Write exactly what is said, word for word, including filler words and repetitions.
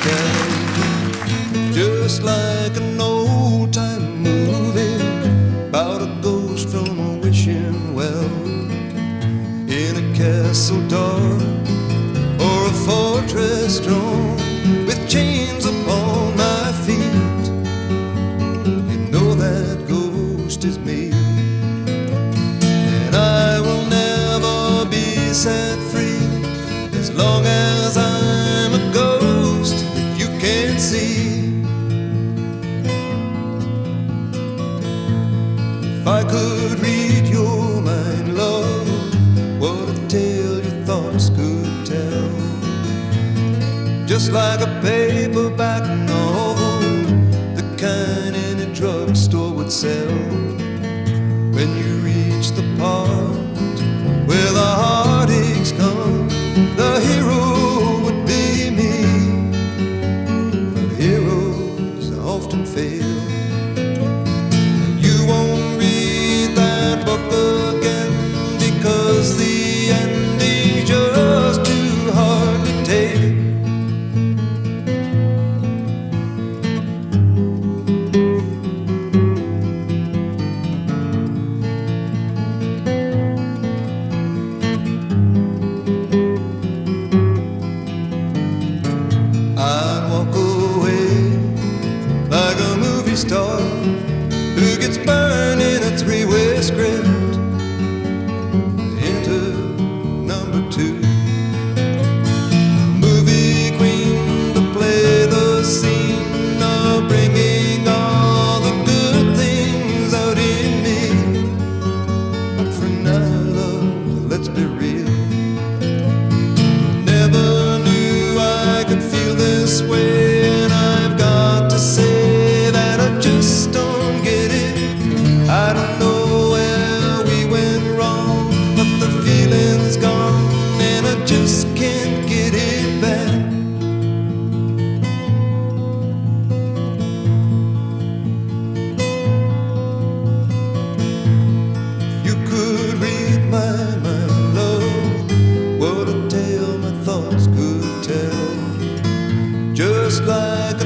sky, just like an old-time movie about a ghost from a wishing well, in a castle dark or a fortress strong, with chains upon my feet. You know that ghost is me, and I will never be set free as long as I'm a ghost that you can't see. If I could read your mind, love, what a tale your thoughts could tell, just like a paperback novel, the kind any drugstore would sell. When you reach the part where the heartaches come, the hero would be me. But heroes often fail, and you won't read that book again, because the ending's just too hard to take. I'd walk away like a movie star who gets burned in a three-way script into number two. Movie queen to play the scene of bringing all the good things out in me. But for now, love, let's be real. Never knew I could feel this way, and I've got to say that I just don't get it. I don't know where we went wrong, but the feeling's gone, and I just can't get it back. You could read my mind, love, what a tale my thoughts could tell, just like a